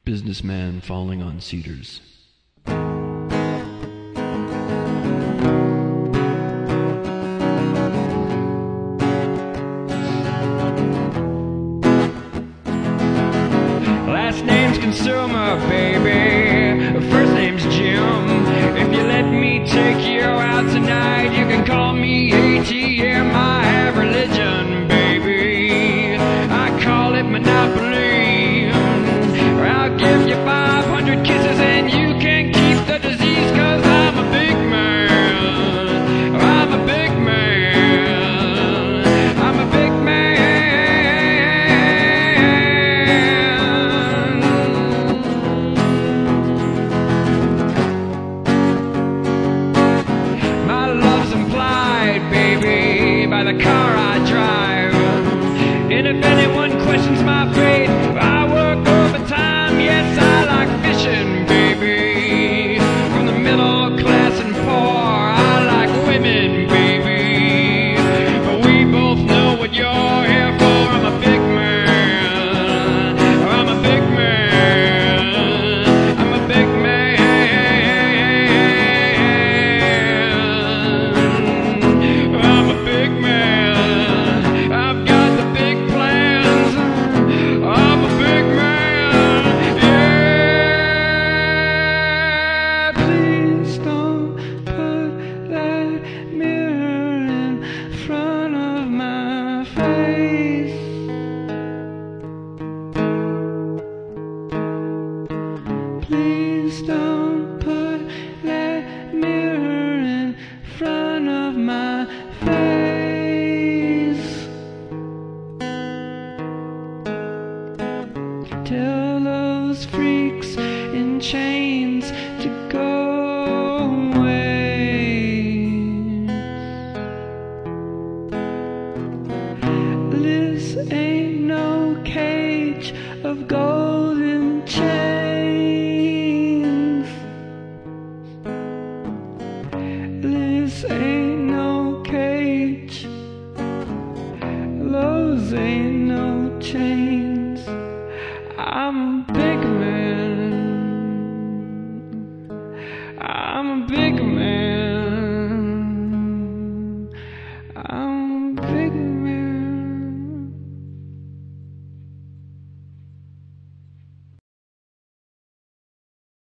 businessman falling on cedars. Last name's Consumer, baby. First name's Jim. If you let me take you out tonight, you can call me ATM. I have religion, baby. I call it Monopoly. I'll give you 500 kisses and you can keep the disease, 'cause I'm a big man. I'm a big man. I'm a big man. My love's implied, baby, by the car I drive. And if anyone questions my faith, I work overtime. Yes, I like fishing, baby. From the middle class and poor, I like women, baby. But we both know what you're here for. I'm a big man. I'm a big man. I'm a big man. I'm a big man. I've got the big plans. I'm a big man. Yeah. Please don't put that mirror in front of my face. Please don't put that mirror in front of my face. Tell those freaks in chains to go away. This ain't no cage of golden chains. This ain't no cage. Those ain't no chains. I'm a